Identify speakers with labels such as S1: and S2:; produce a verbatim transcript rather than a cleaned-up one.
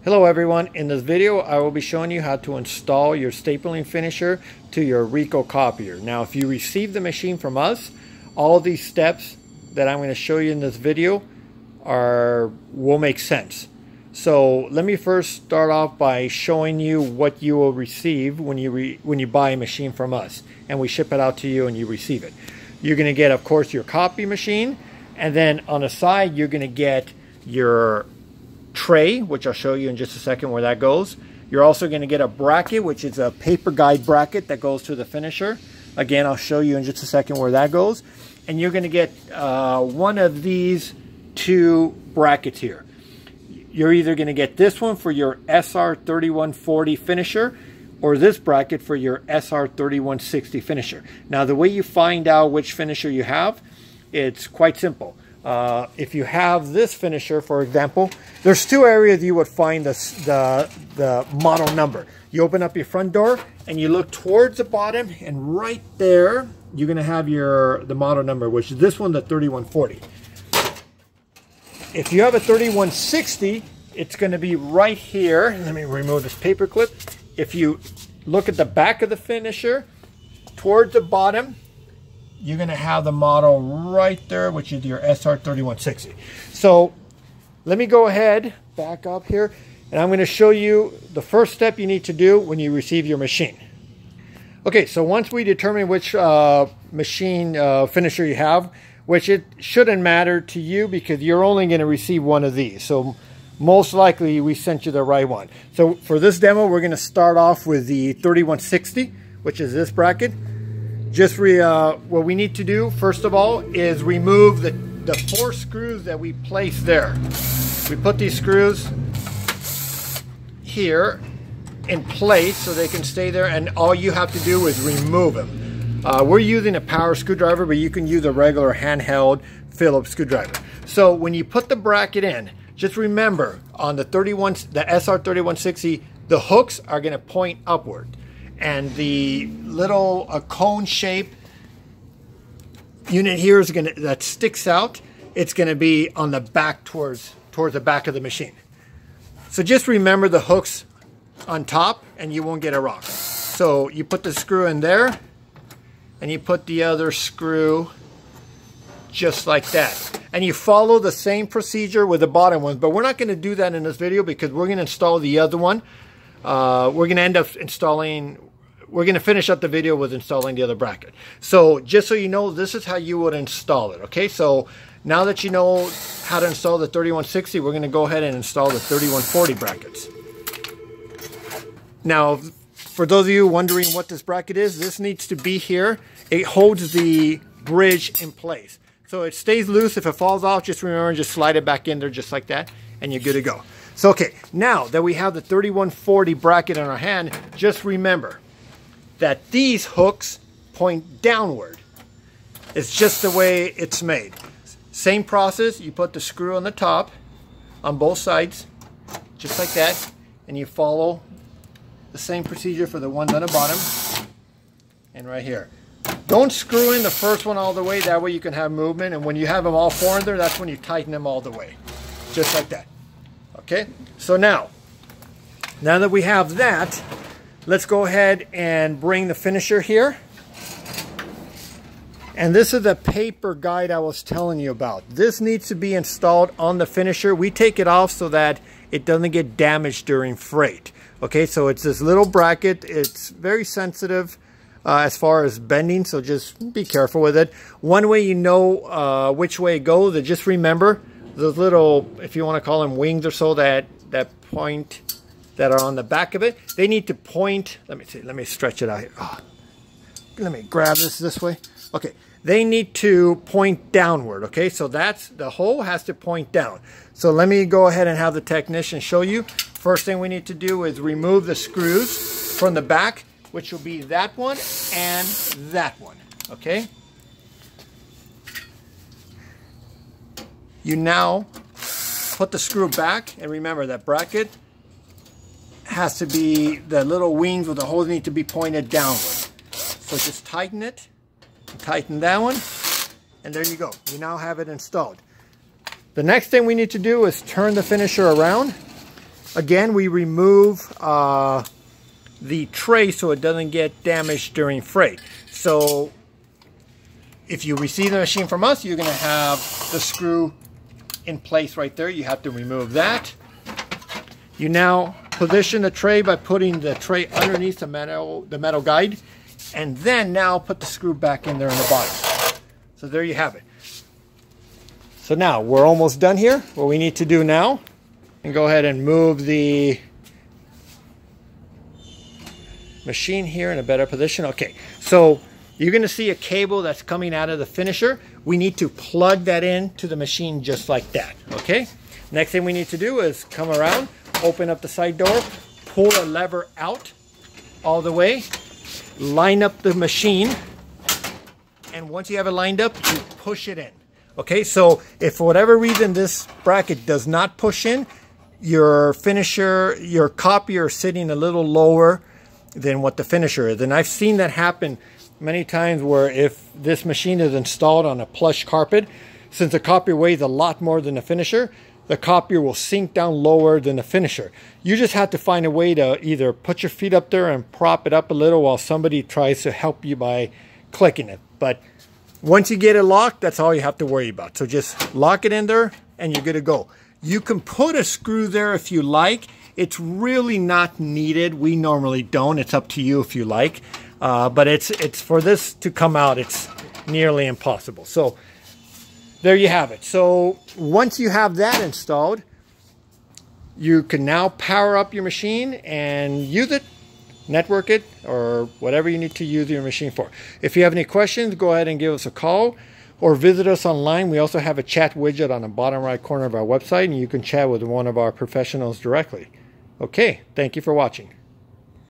S1: Hello everyone, in this video I will be showing you how to install your stapling finisher to your Ricoh copier. Now if you receive the machine from us, all of these steps that I'm going to show you in this video are will make sense. So let me first start off by showing you what you will receive when you re, when you buy a machine from us and we ship it out to you and you receive it. You're going to get, of course, your copy machine, and then on the side you're going to get your tray, which I'll show you in just a second where that goes. You're also going to get a bracket, which is a paper guide bracket that goes to the finisher. Again, I'll show you in just a second where that goes. And you're going to get uh, one of these two brackets here. You're either going to get this one for your S R thirty-one forty finisher or this bracket for your S R thirty-one sixty finisher. Now the way you find out which finisher you have, it's quite simple. Uh, if you have this finisher, for example, there's two areas you would find the, the, the model number. You open up your front door and you look towards the bottom, and right there you're going to have your the model number, which is this one, the thirty-one forty. If you have a thirty-one sixty, it's going to be right here. Let me remove this paper clip. If you look at the back of the finisher towards the bottom, you're going to have the model right there, which is your S R thirty-one sixty. So let me go ahead, back up here, and I'm going to show you the first step you need to do when you receive your machine. Okay, so once we determine which uh, machine uh, finisher you have, which it shouldn't matter to you because you're only going to receive one of these. So most likely we sent you the right one. So for this demo, we're going to start off with the thirty-one sixty, which is this bracket. Just re, uh, what we need to do, first of all, is remove the, the four screws that we placed there. We put these screws here in place so they can stay there, and all you have to do is remove them. Uh, we're using a power screwdriver, but you can use a regular handheld Phillips screwdriver. So when you put the bracket in, just remember on the thirty-one, the S R thirty-one sixty, the hooks are going to point upward. And the little uh, cone shape unit here is going to that sticks out. It's going to be on the back towards towards the back of the machine. So just remember the hooks on top, and you won't get it wrong. So you put the screw in there, and you put the other screw just like that. And you follow the same procedure with the bottom one, but we're not going to do that in this video because we're going to install the other one. Uh, we're going to end up installing, we're going to finish up the video with installing the other bracket. So just so you know, this is how you would install it. Okay, so now that you know how to install the thirty-one sixty, we're going to go ahead and install the thirty-one forty brackets. Now, for those of you wondering what this bracket is, this needs to be here. It holds the bridge in place. So it stays loose. If it falls off, just remember, just slide it back in there just like that, and you're good to go. So, okay, now that we have the thirty-one forty bracket in our hand, just remember that these hooks point downward. It's just the way it's made. Same process, you put the screw on the top, on both sides, just like that, and you follow the same procedure for the ones on the bottom, and right here. Don't screw in the first one all the way, that way you can have movement, and when you have them all four in there, that's when you tighten them all the way, just like that. Okay, so now, now that we have that, let's go ahead and bring the finisher here. And this is the paper guide I was telling you about. This needs to be installed on the finisher. We take it off so that it doesn't get damaged during freight. Okay, so it's this little bracket. It's very sensitive uh, as far as bending, so just be careful with it. One way you know uh, which way it goes is just remember those little, if you want to call them wings or so, that that point that are on the back of it, they need to point. Let me see. Let me stretch it out here. Oh, let me grab this this way. Okay, they need to point downward. Okay, so that's the hole has to point down. So let me go ahead and have the technician show you. First thing we need to do is remove the screws from the back, which will be that one and that one. Okay. You now put the screw back, and remember that bracket has to be, the little wings with the holes need to be pointed downward. So just tighten it, tighten that one, and there you go. You now have it installed. The next thing we need to do is turn the finisher around again, we remove uh, the tray so it doesn't get damaged during freight. So if you receive the machine from us, you're going to have the screw in place right there. You have to remove that. You now position the tray by putting the tray underneath the metal, the metal guide, and then now put the screw back in there in the bottom. So there you have it. So now we're almost done here. What we need to do now, and go ahead and move the machine here in a better position. Okay, so you're going to see a cable that's coming out of the finisher. We need to plug that in to the machine just like that. Okay, next thing we need to do is come around, open up the side door, pull a lever out all the way, line up the machine, and once you have it lined up, you push it in. Okay, so if for whatever reason this bracket does not push in, your finisher, your copier is sitting a little lower than what the finisher is. And I've seen that happen many times where if this machine is installed on a plush carpet, since the copier weighs a lot more than the finisher, the copier will sink down lower than the finisher. You just have to find a way to either put your feet up there and prop it up a little while somebody tries to help you by clicking it. But once you get it locked, that's all you have to worry about. So just lock it in there and you're good to go. You can put a screw there if you like. It's really not needed. We normally don't. It's up to you if you like. Uh, but it's it's for this to come out, it's nearly impossible. So there you have it. So once you have that installed, you can now power up your machine and use it, network it, or whatever you need to use your machine for. If you have any questions, go ahead and give us a call or visit us online. We also have a chat widget on the bottom right corner of our website, and you can chat with one of our professionals directly. Okay, thank you for watching.